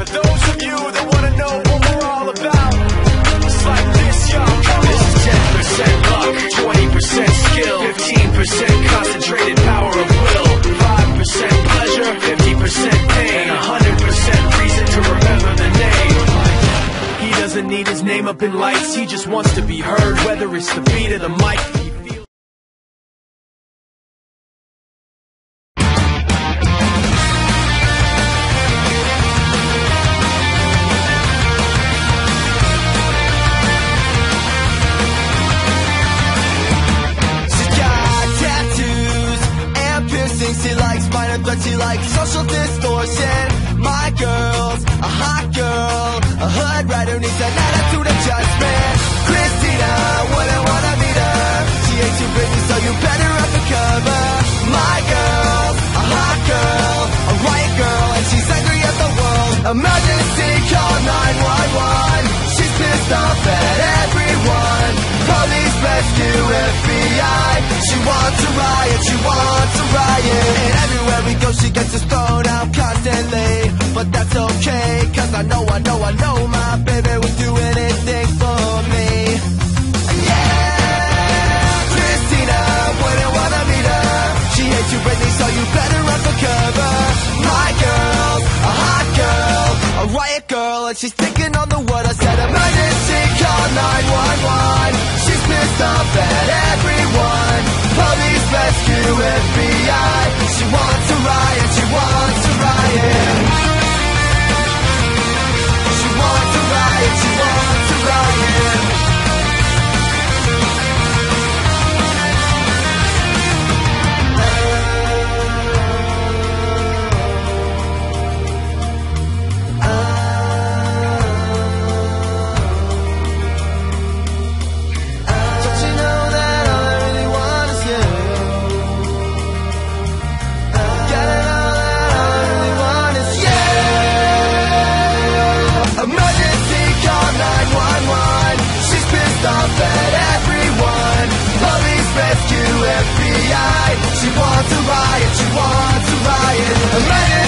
For those of you that wanna know what we're all about, it's like this, y'all. This is 10% luck, 20% skill, 15% concentrated power of will, 5% pleasure, 50% pain, and 100% reason to remember the name. He doesn't need his name up in lights, he just wants to be heard, whether it's the beat of the mic. She likes minor threats, she likes social distortion. My girl's a hot girl, a hood rat who needs an attitude adjustment. Christina, wouldn't wanna meet her. She hates you, Britney, so you better undercover. My girl's a hot girl, a riot girl, and she's angry at the world. Emergency, call 911. She's pissed off at everyone. Police, rescue, FBI. She wants a riot, she wants a riot. And everywhere we go she gets us thrown out constantly. But that's okay, cause I know my baby would do anything for me. Yeah, Christina, wouldn't wanna meet her. She hates you, Britney, so you better run for cover. My girl's a hot girl, a riot girl, and she's thinking on the word I said. Emergency, call 911. She's pissed off at everyone. Police, rescue, FBI. She wants a riot, she wants a riot. She wants a riot, she wants a riot. Stop at everyone. Police, rescue, FBI. She wants a riot, she wants a riot.